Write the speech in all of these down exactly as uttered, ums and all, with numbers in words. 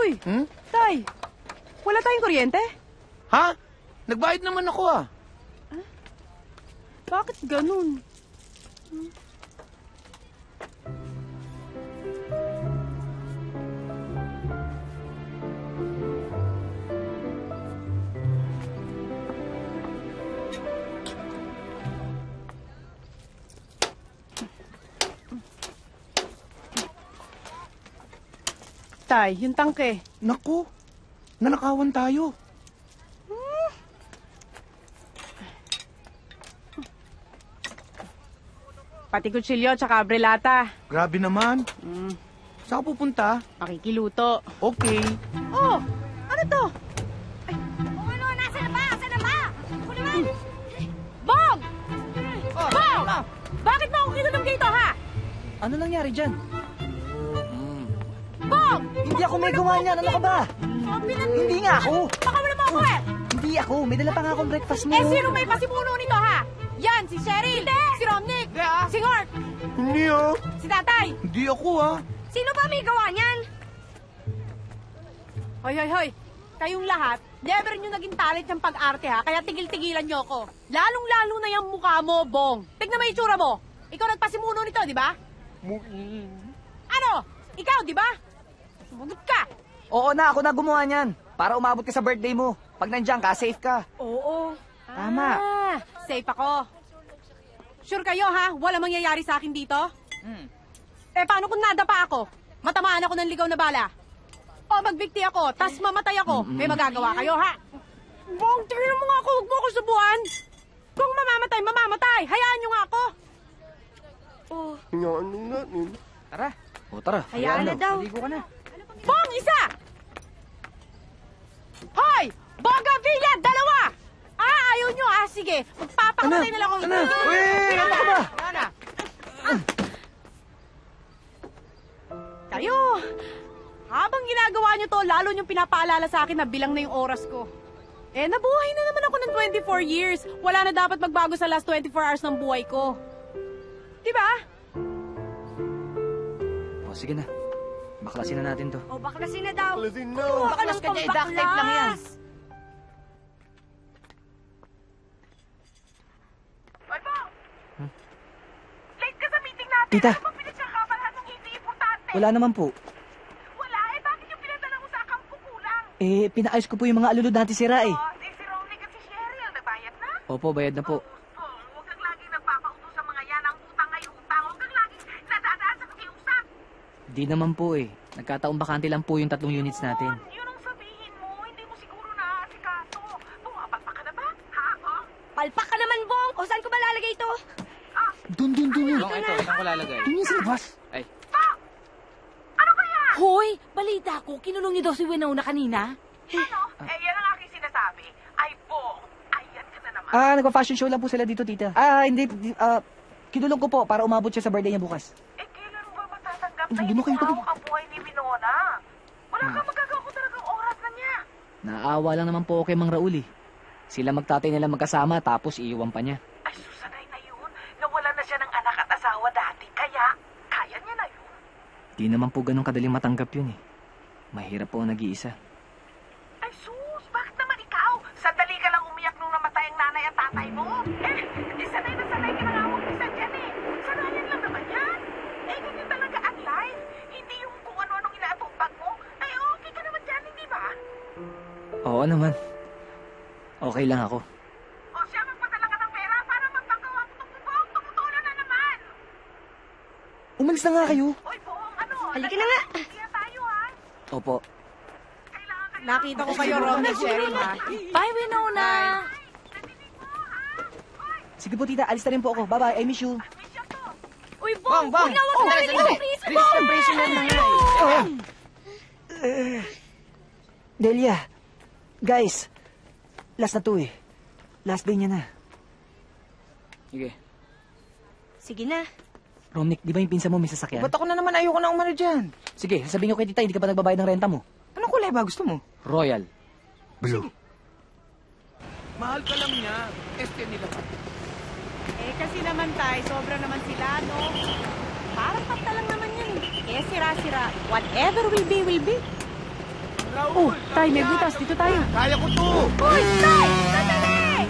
Uy, Hmm? Tay, wala tayong kuryente? Ha? Nagbayad naman ako ah. Bakit ganun? Hmm? Tay, yung tangke. Naku, nanakawan tayo. Hmm. Pati kutsilyo tsaka abrelata. Grabe naman. Mm. Saan ka pupunta? Makikiluto. Okay. Oh, ano to? Ay, kung ano, nasa na ba? Nasa na ba? Ako naman. Bong! Oh, Bong! ano? Bakit mo ako kinunom dito, ha? Ano nangyari dyan? Bong! Hindi ako may gawa niyan. Ano ka ba? Oh, pinan... Hindi nga ako. Baka wala mo ako, eh. Hindi ako. May dala pa nga akong breakfast mo. Eh, sino may pasimuno nito, ha? Yan, si Cheryl. Hindi. Si Romnick. Hindi, ah. Si Hort. Hindi ah. Si Tatay. Hindi ako ah. Sino ba may gawa niyan? Hoy, hoy, hoy. Kayong lahat, never nyo naging talent yung pag-arte, ha? Kaya tigil-tigilan nyo ako. Lalong-lalo na yung mukha mo, Bong. Tignan mo yung itsura mo. Ikaw nagpasimuno nito, di ba? Ano? Ikaw, di ba? Sumagot ka. Oo na, ako na gumawa niyan. Para umabot ka sa birthday mo. Pag nandiyan ka, safe ka. Oo. Tama. Ah, safe ako. Sure kayo, ha? Wala mangyayari sa akin dito? Hmm. Eh, paano kung nadapa ako? Matamaan ako ng ligaw na bala. O magbikti ako, tas mamatay ako. May magagawa kayo, ha? Bong, tingnan mo nga ako, huwag mo ako subuhan. Kung mamamatay, mamamatay. Hayaan nyo nga ako. Oh. Tara. O tara. Hayaan na daw. Maligo ka na. Bong, isa! Hoy! Bongavilla, dalawa! Ah, ayaw nyo, ah. Sige, magpapakamatay na lang ako. Ano? Wait, ano ka ba? Ano? Kayo, habang ginagawa nyo to, lalo nyo pinapaalala sa akin na bilang na yung oras ko. Eh, nabuhay na naman ako ng twenty-four years. Wala na dapat magbago sa last twenty-four hours ng buhay ko. Diba? O sige na. Baklasin na natin to. O, baklasin na daw. Baklasin na. Kumuha ka Baklas ng ka dyan, duct tape lang yan. pambaklas. Hoy, Bong! Late ka sa meeting natin. Tita. Ano bang pinagsakabalahan ng hindi importante? Wala naman po. Wala, eh bakit yung pinadala mo sa akang kukulang? Eh, pinaayos ko po yung mga alulod natin sira eh. Oh, eh, si Romnick at si Cheryl, nagbayad na? Opo, bayad na po. Bong, huwag kang laging nagpapautos sa mga yan. Ang utang ay utang. Huwag kang laging nadadaan sa pakiusap. Di naman po eh. Nagkataong bakante lang po yung tatlong units natin. Yun ang sabihin mo. Hindi mo siguro naaasikaso. Bumabagpak ka na ba? Ha, Bong? Palpak ka naman, Bong. O, saan ko ba lalagay ito? Dun, dun, dun. Bong, ito, saan ko lalagay? Dun yung sa labas. Ay, Ano ba yan? Hoy, balita ko, kinulong niyo daw si Winona kanina. Ano? Eh, yan ang aking sinasabi. Ay, Bong, ayan ka na naman. Ah, nagpa-fashion show lang po sila dito, tita. Ah, hindi. di- Ah, kinulong ko po para umabot siya sa birthday niya bukas. Eh, kailan mo ba matatanggap na Hindi hindi mo kayo mo ang buhay ni Winona? Wala kang magagawa ko talagang oras na niya. Naawa lang naman po ako kay Mang Raul eh. Sila magtatay nila magkasama tapos iiwan pa niya. Ay, susanay na yun. Nawalan na siya ng anak at asawa dati. Kaya, kaya niya na yun. Di naman po ganun kadaling matanggap yun eh. Mahirap po ang nag-iisa. Ay, sus, bakit naman ikaw? Sandali ka lang umiyak nung namatay ang nanay at tatay mo. Eh, eh sanay na sanay ka na nga mag-isa dyan eh. Sanayan lang naman yan. Eh, ganyan talaga ang life. Hindi yung kung ano-anong inaatupag mo. Ay, okay ka naman dyan, hindi ba? Oo naman. Okay lang ako. O siya, magpadala ka ng pera para magpagawa mo itong bubong. Tumutulo na naman. Umalis na nga kayo. Oy, buong ano? Halika na nga. Kaya tayo, ha? Opo. Kailangan kayo. Nakita ko kayo, Ron at Cheryl, ha? Bye, Winona! Sige po, tita. Alis na rin po ako. Bye-bye. I miss you. Uy, Bong, Bong, Bong! huwag na, huwag na. Sandali, sandali. Please, Please, celebration na nga eh. Delia. Guys. Last na to eh. Last day niya na. Sige. Sige na. Romnick, di ba yung pinsa mo may sasakyan? Ba't ako na naman ayoko na umano dyan? Sige, sasabihin ko kay tita, hindi ka pa nagbabayad ng renta mo. Anong kulay ba gusto mo? Royal. Blue. Mahal ka lang niya. Este nila pa. Eh, kasi naman tayo, sobra naman sila, no? Parang pata lang naman yan, eh. Eh, sira-sira. Whatever will be, will be. Raul! Tay, may butas. Dito tayo. Kaya ko to! Uy, Tay! Sandali!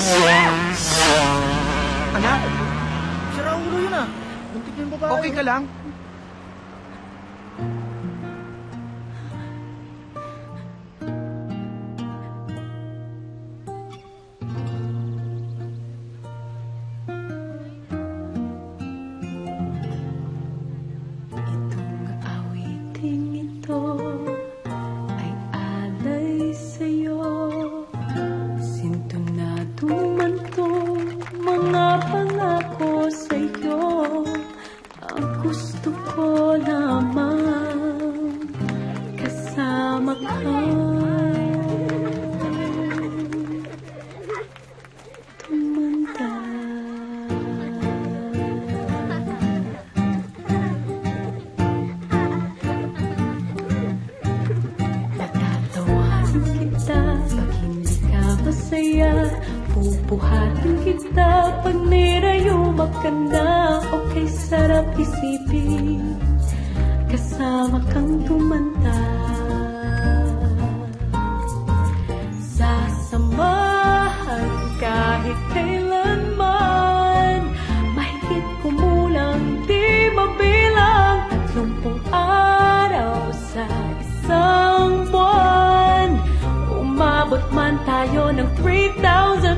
Anak? Si Raulo yun ah. Buntik na yung babae. Okay ka lang? Itong awiting ito ay alay sa'yo. Sintonadong man tong mga pangako sa'yo. Ang gusto ko lamang kasama ka. Tumanda. Patatawasin kita pag hindi ka masaya. Pupuhatin kita pag nirayumak ka na. Okay, sarap isipin kasama kang tumanda. Sasamahan kahit kailanman. Mahigit kumulang di mabilang. Tatlumpung araw sa isang buwan. Umabot man tayo ng three thousand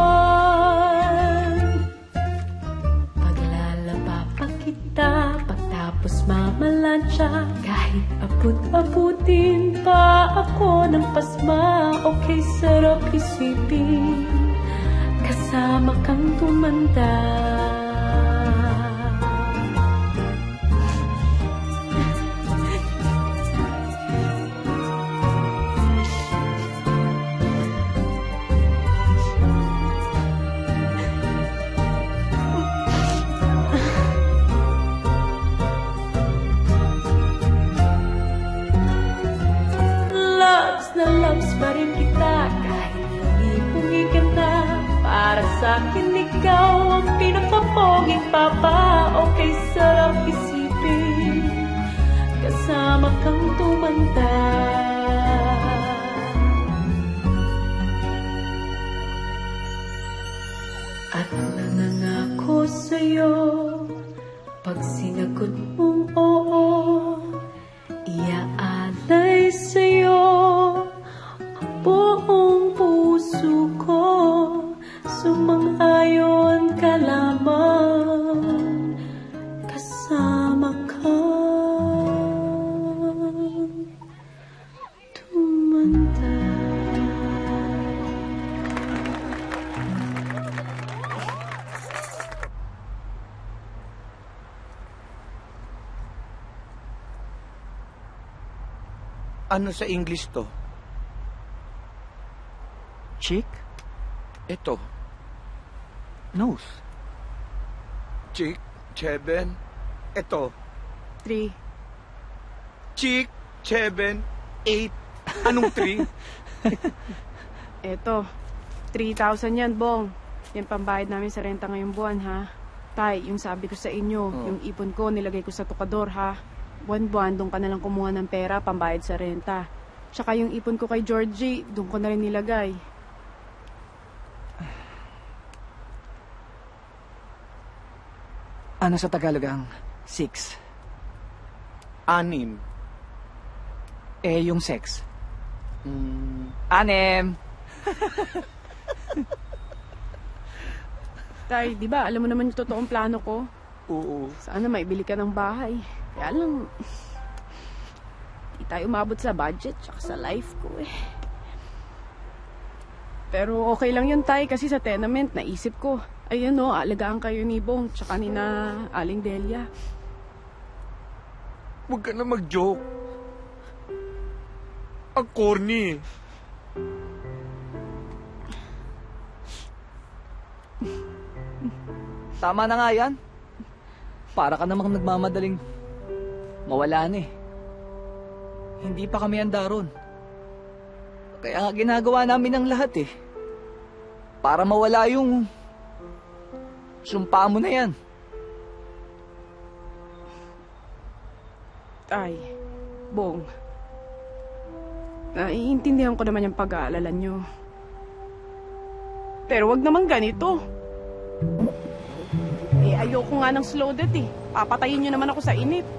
one. Paglalaba pa kita, pagtapos mamalansya. Kahit abot-abutin pa ako ng pasma. Okay, sarap isipin kasama kang tumanda. Loves na loves pa rin kita. Kahit pungi-pungi ka na. Para sa'kin ikaw ang pinakapoging papa. Okay, sarap isipin kasama kang tumanda. At nangangako sa'yo pag sinagot mong oo, iaalay sa'yo ang buong puso ko. Sumang-ayon ka lamang kasama ka tumanda. Ano sa English to? Chick? Ito. Nose. Chick, Cheben. Ito. Three. Chick, Cheben, eight. Anong three? Eto, three thousand yan, Bong. Yan pambayad namin sa renta ngayong buwan, ha? Tay, yung sabi ko sa inyo, Oh. yung ipon ko, nilagay ko sa tukador, ha? Buwan-buwan, doon ka nalang kumuha ng pera, pambayad sa renta. Tsaka yung ipon ko kay Georgie, doon ko na rin nilagay. Ano sa Tagalog ang six? Anim. Eh, yung sex? Mm, Anim! Tay, di ba, alam mo naman yung totoong plano ko? oo. Sana maibili ka ng bahay. Kaya lang, di tayo umabot sa budget tsaka sa life ko eh. Pero okay lang yun, Tay, kasi sa tenement, naisip ko. Ayun o, alagaan kayo ni Bong tsaka ni na Aling Delia. Huwag ka na mag-joke. Ang corny. Tama na nga yan. Para ka namang nagmamadaling mawala na eh. Hindi pa kami handa ron. Kaya nga ginagawa namin ang lahat eh. Para mawala yung sumpa mo na yan. Tay, Bong, Naiintindihan ko naman yung pag-aalala nyo. Pero wag naman ganito. Eh, ayoko nga ng slow death eh. Papatayin nyo naman ako sa init.